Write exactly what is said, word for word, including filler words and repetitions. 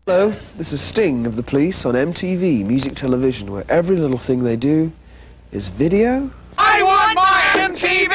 Hello, this is Sting of the Police on M T V, music television, where every little thing they do is video. I want my M T V!